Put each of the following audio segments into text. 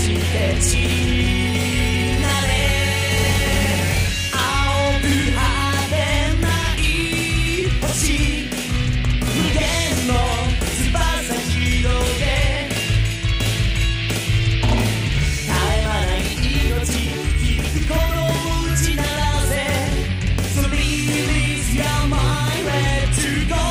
して血になれ青く果てない星無限の翼広げ絶え間ない命引くこの打ち鳴らせ So please you're my way to go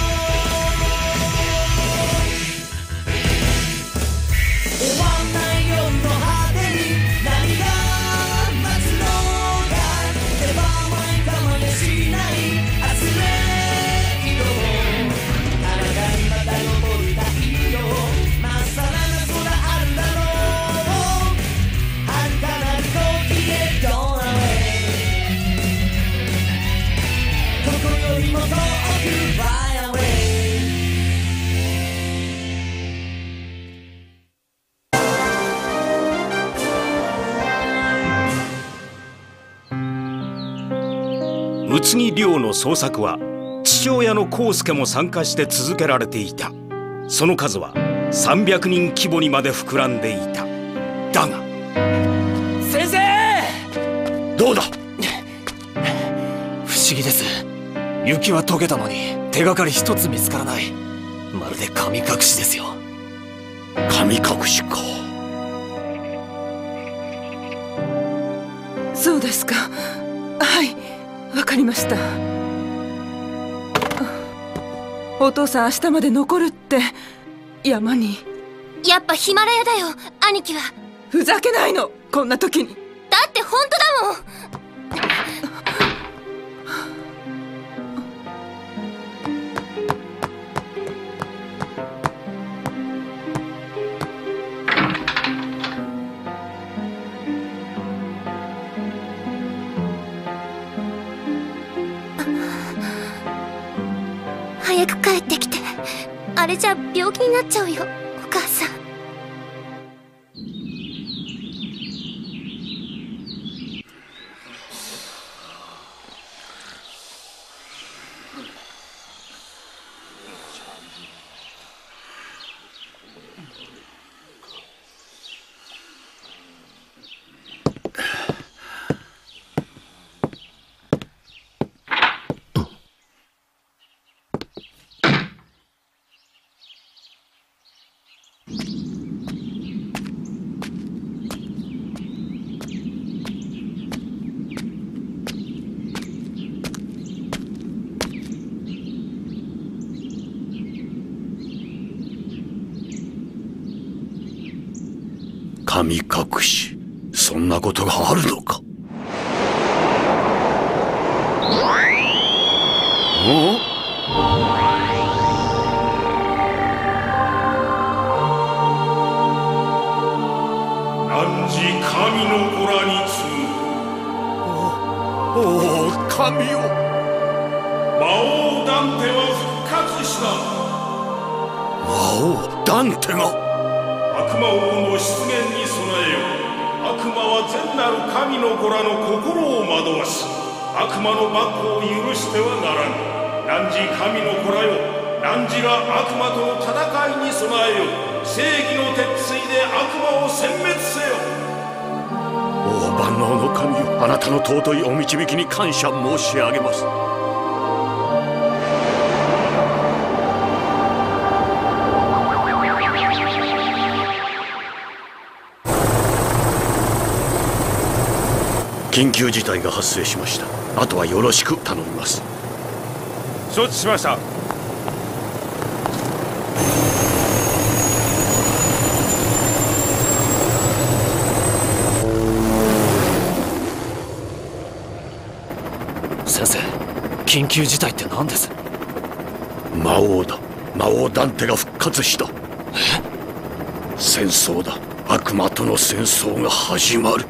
終わんない夜の果てに何が待つのか Never mind 我慢しない明日へ挑もう彼方にまた昇る太陽まっさらな空あるだろう遥かなる時へ Gone away ここよりも遠く Fly away 宇津木亮の捜索は父親の康介も参加して続けられていた。その数は300人規模にまで膨らんでいた。だが先生、 どうだ。 不思議です。雪は溶けたのに手がかり一つ見つからない。まるで神隠しですよ。 神隠しか。 そうですか。はい、わかりました。お父さん明日まで残るって山に。 やっぱヒマラヤだよ、兄貴は。 ふざけないの、こんな時に。 だって本当だもん。早く帰ってきて。あれじゃ病気になっちゃうよ、お母さん。 神隠し、そんなことがあるのか。お？汝神の子らに次ぐ。おお、神よ。魔王ダンテは復活した。魔王ダンテが。悪魔王の出現に備えよ。悪魔は善なる神の子らの心を惑わし、悪魔の幕を許してはならぬ。汝神の子らよ、汝が悪魔との戦いに備えよ。正義の鉄槌で悪魔を殲滅せよ。お万能の神よ、あなたの尊いお導きに感謝申し上げます。緊急事態が発生しました。あとはよろしく頼みます。承知しました。 先生、緊急事態って何です？ 魔王だ。魔王ダンテが復活した。え？戦争だ。悪魔との戦争が始まる。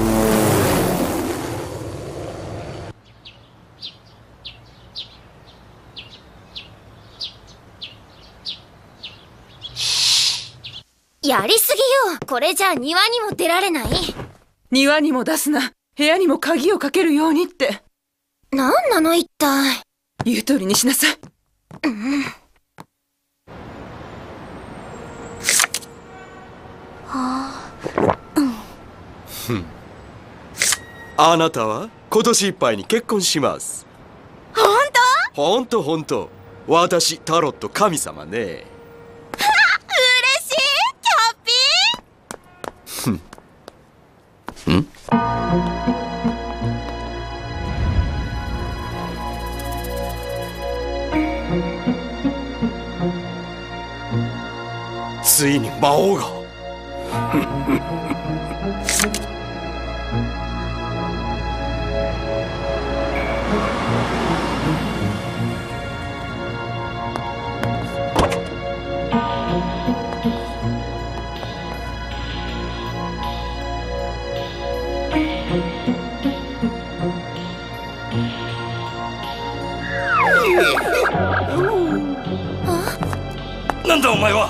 やりすぎよ。これじゃ庭にも出られない。 庭にも出すな。部屋にも鍵をかけるようにって。 何なの一体。 言う通りにしなさい。 うん。はあ。 あなたは今年いっぱいに結婚します。 本当？ ほんと私タロット神様ね。 嬉しいキャッピー。 ん？ついに魔王がなんだお前は。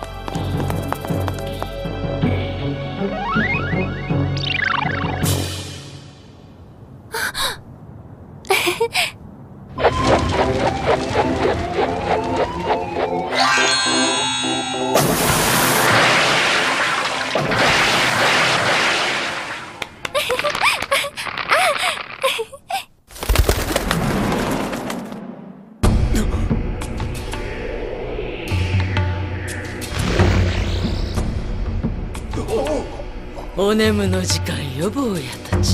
お眠の時間よ坊やたち。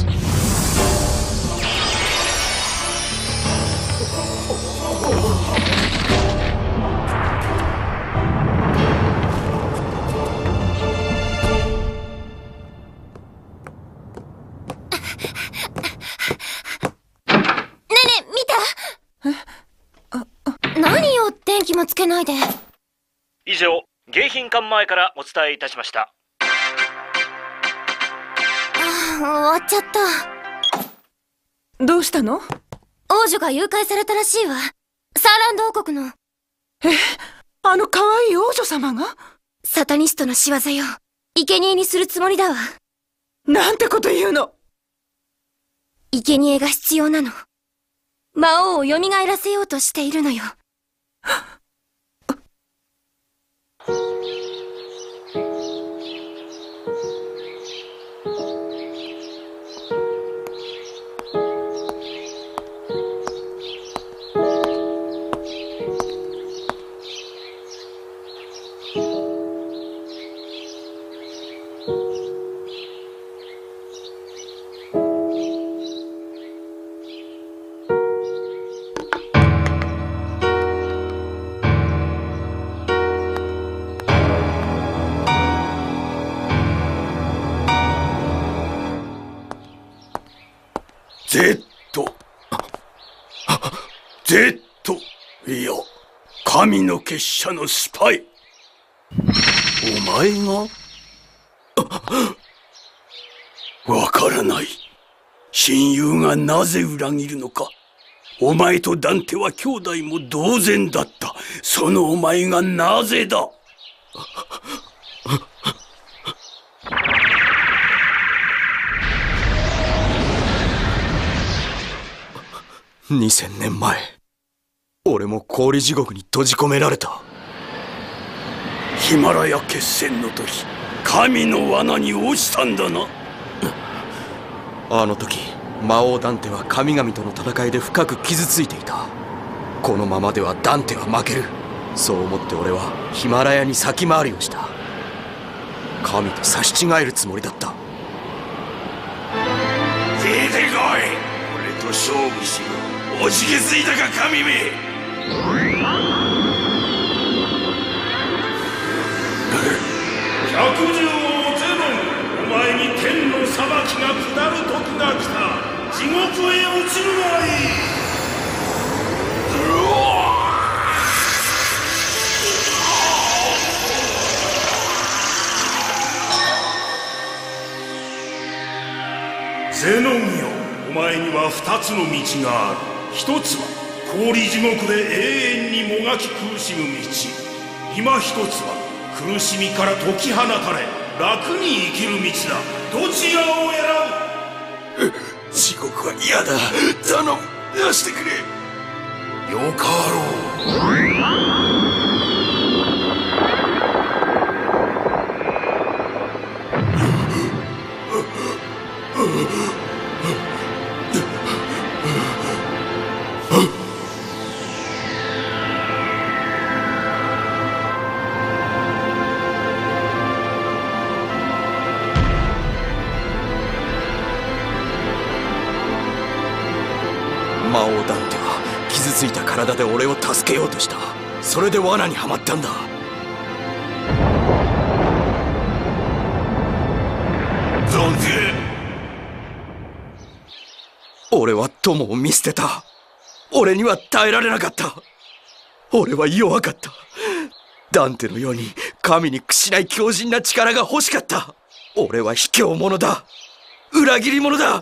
何よ、電気もつけないで。 以上、迎賓館前からお伝えいたしました。 終わっちゃった。 どうしたの？ 王女が誘拐されたらしいわ。サーランド王国の。 あの可愛い王女様が？ サタニストの仕業よ。生贄にするつもりだわ。 なんてこと言うの。 生贄が必要なの。魔王を蘇らせようとしているのよ。 Z いや神の結社のスパイ。お前が？わからない。親友がなぜ裏切るのか。お前とダンテは兄弟も同然だった。そのお前がなぜだ。 2000年前、俺も氷地獄に閉じ込められた。 ヒマラヤ決戦の時、神の罠に落ちたんだな。 あの時魔王ダンテは神々との戦いで深く傷ついていた。このままではダンテは負ける。そう思って俺はヒマラヤに先回りをした。神と差し違えるつもりだった。 出てこい。俺と勝負しろ。おじけづいたか神め。 百獣王ゼノン、お前に天の裁きが下る時が来た。地獄へ落ちるがいい。ゼノンよ、お前には2つの道がある。一つは氷地獄で永遠にもがき苦しむ道。今一つは苦しみから解き放たれ楽に生きる道だ。どちらを選ぶ？地獄は嫌だ。頼む、出してくれ。よかろう。 魔王ダンテは傷ついた体で俺を助けようとした。それで罠にはまったんだ。 ダンテ！ 俺は友を見捨てた。俺には耐えられなかった。俺は弱かった。ダンテのように神に屈しない強靭な力が欲しかった。俺は卑怯者だ。裏切り者だ。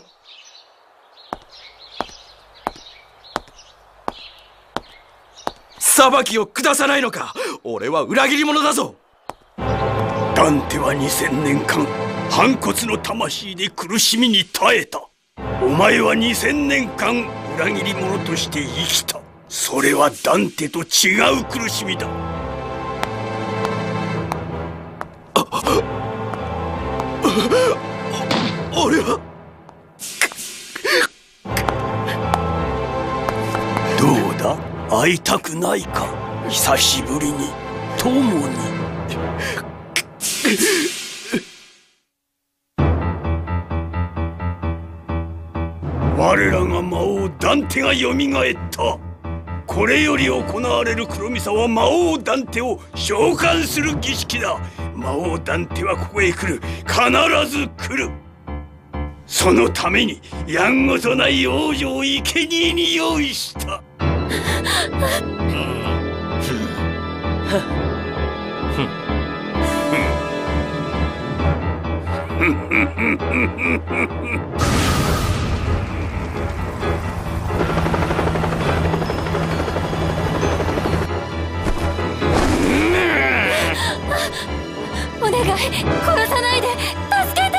裁きを下さないのか。俺は裏切り者だぞ。 ダンテは2000年間反骨の魂で苦しみに耐えた。お前は2000年間裏切り者として生きた。それはダンテと違う苦しみだ。 俺はどうだ、会いたくないか。久しぶりに友に。我らが魔王ダンテがよみがえった。これより行われる黒ミサは魔王ダンテを召喚する儀式だ。魔王ダンテはここへ来る。必ず来る。そのためにやんごとない王女を生贄に用意した。 お願い、殺さないで。助けて。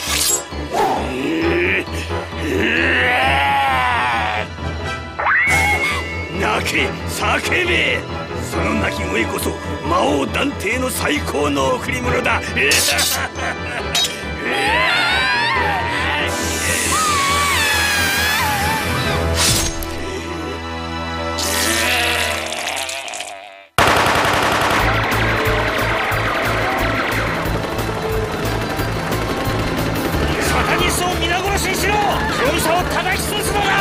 泣け、叫べ。その泣き声こそ魔王ダンテへの最高の贈り物だ。 サタニスを皆殺しにしろ。黒ミサを叩き潰すのだ。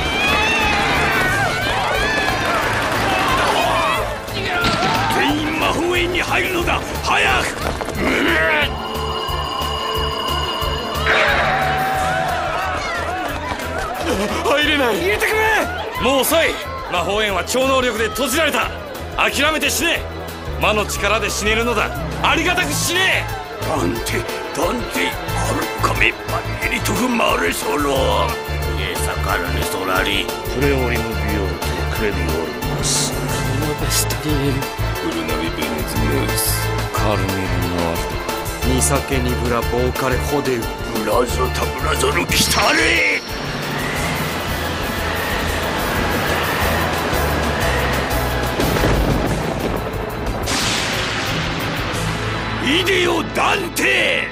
全員魔法園に入るのだ。早く。 入れない。 入れてくれ。もう遅い。魔法園は超能力で閉じられた。諦めて死ね。魔の力で死ねるのだ。ありがたく死ね。 ダンテ、ダンテ、アルカメ、マンネリトフマレソロ。 イエサカルネソラリ。プレオリムビオルテクレビオルマス。ノベストリエル。 ウルナビベネズムース。 カルメルノアル。 ニサケニブラボーカレホデウ。 ブラゾタブラゾルキタレ。イデオダンテ。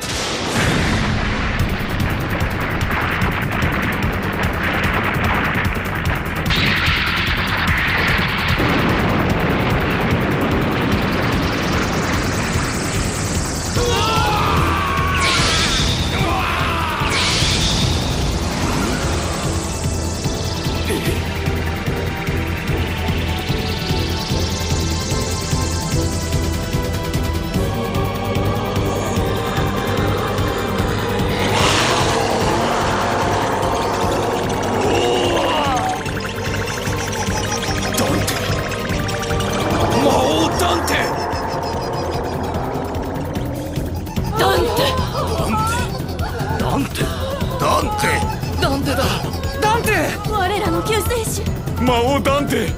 我らの救世主魔王ダンテ。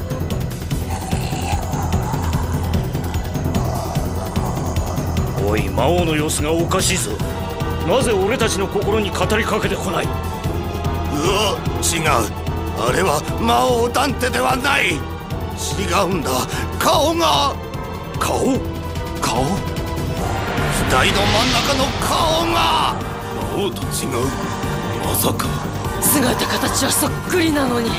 おい、魔王の様子がおかしいぞ。なぜ俺たちの心に語りかけてこない。 違う。あれは魔王ダンテではない。違うんだ。顔が。 顔台の真ん中の顔が。 魔王と違う。まさか。 姿形はそっくりなのに。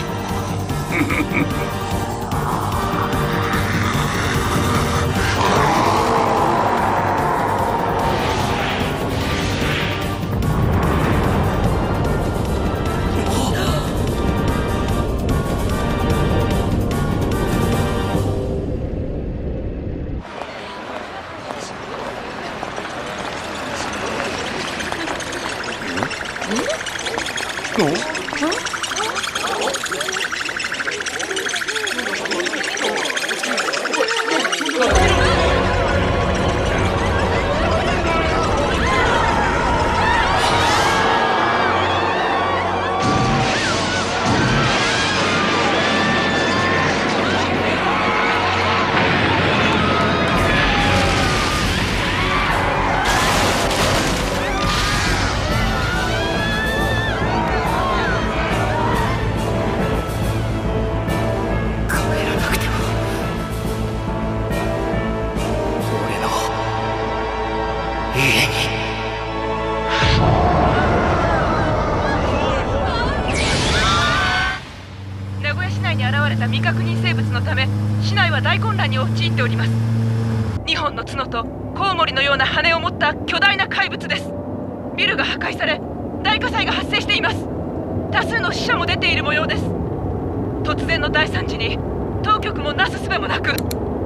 未確認生物のため市内は大混乱に陥っております。2本の角とコウモリのような羽を持った巨大な怪物です。ビルが破壊され大火災が発生しています。多数の死者も出ている模様です。突然の大惨事に当局もなすすべもなく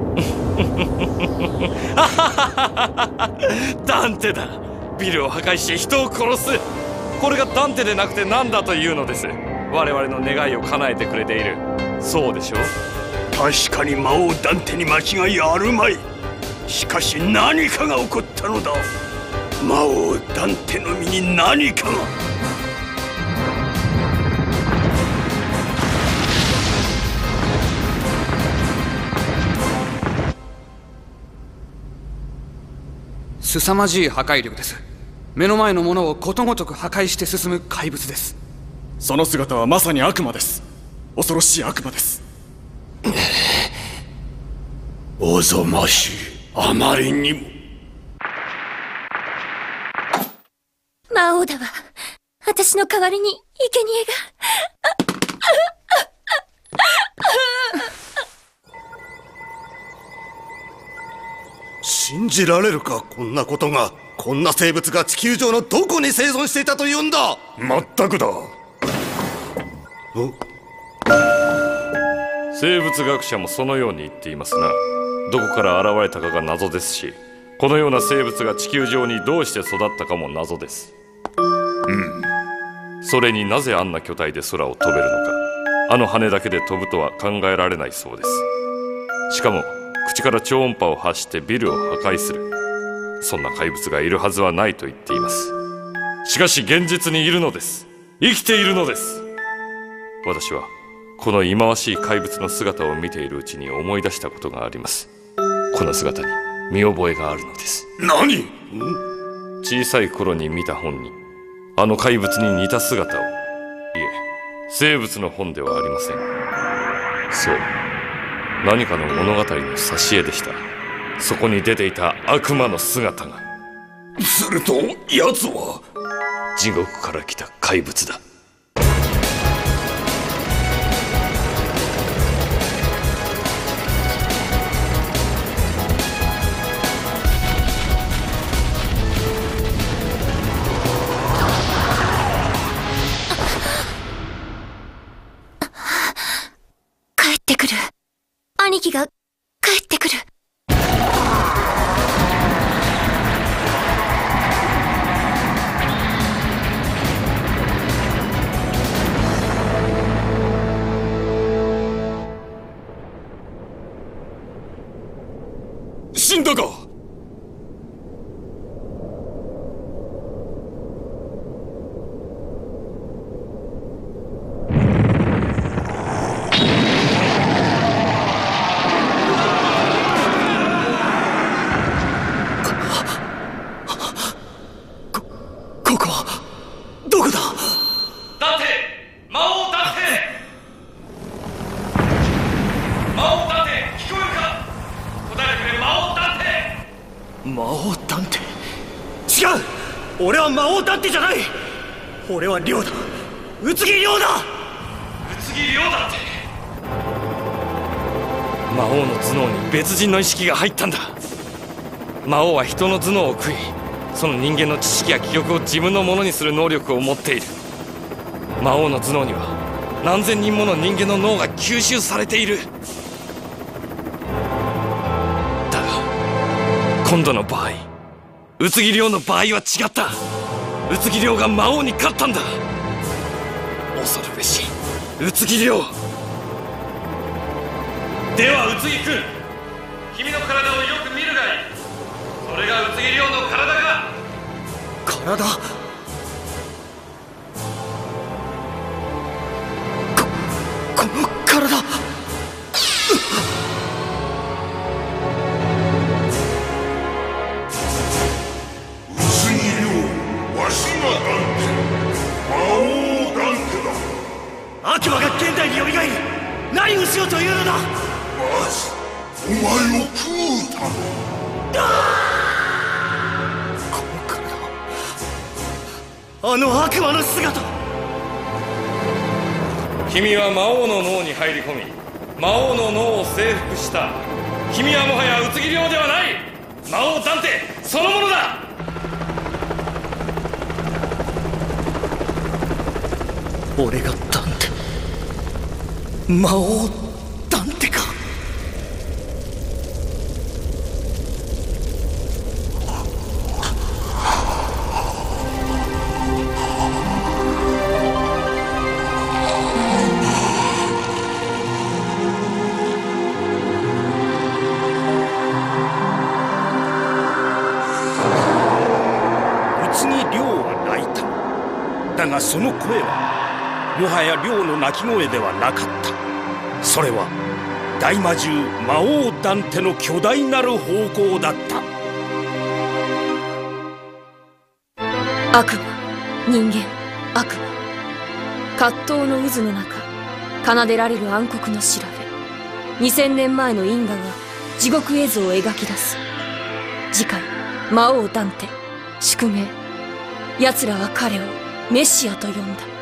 ダンテだ。ビルを破壊して人を殺す。これがダンテでなくて何だというのです。我々の願いを叶えてくれている。そうでしょう。 確かに魔王ダンテに間違いあるまい。しかし何かが起こったのだ。魔王ダンテの身に何かが。 凄まじい破壊力です。目の前のものをことごとく破壊して進む怪物です。 その姿はまさに悪魔です。恐ろしい悪魔です。 おぞましい。あまりにも。 魔王だわ。私の代わりに生贄が。 信じられるか、こんなことが。こんな生物が地球上のどこに生存していたというんだ。 まったくだ。生物学者もそのように言っていますな。どこから現れたかが謎ですし、このような生物が地球上にどうして育ったかも謎です。それになぜあんな巨体で空を飛べるのか。あの羽だけで飛ぶとは考えられないそうです。しかも口から超音波を発してビルを破壊する。そんな怪物がいるはずはないと言っています。しかし現実にいるのです。生きているのです。私はこの忌まわしい怪物の姿を見ているうちに思い出したことがあります。この姿に見覚えがあるのです。 何？ 小さい頃に見た本にあの怪物に似た姿を。いえ、生物の本ではありません。そう、何かの物語の挿絵でした。そこに出ていた悪魔の姿が。 すると奴は地獄から来た怪物だ。 帰ってくる。兄貴が帰ってくる。 死んだか？ここはどこだ？ ダンテ！魔王ダンテ！魔王ダンテ、聞こえるか？答えてくれ、魔王ダンテ！ 魔王ダンテ？違う！俺は魔王ダンテじゃない！俺はリョウだ！宇津木リョウだ！ 宇津木リョウだって。魔王の頭脳に別人の意識が入ったんだ。魔王は人の頭脳を食い、その人間の知識や記憶を自分のものにする能力を持っている。魔王の頭脳には何千人もの人間の脳が吸収されている。だが今度の場合、宇津木亮の場合は違った。 宇津木亮が魔王に勝ったんだ。恐るべし宇津木亮。では宇津木君、君の体をよく見るがいい。それが宇津木亮の体か。 体？この体。 宇津木亮、わしがダンテ、魔王ダンテだ。 悪魔が現代によみがえり、何をしようというのだ。 まずお前を食うため。 あの悪魔の姿。 君は魔王の脳に入り込み、魔王の脳を征服した。君はもはや宇津木亮ではない、魔王ダンテそのものだ。 俺がダンテ、魔王ダンテか。 だがその声はもはや亮の鳴き声ではなかった。それは大魔獣魔王ダンテの巨大なる方向だった。 悪魔、人間、悪魔、葛藤の渦の中奏でられる暗黒の調べ。2000年前の因果が地獄絵図を描き出す。次回、魔王ダンテ、宿命。奴らは彼をメシアと呼んだ。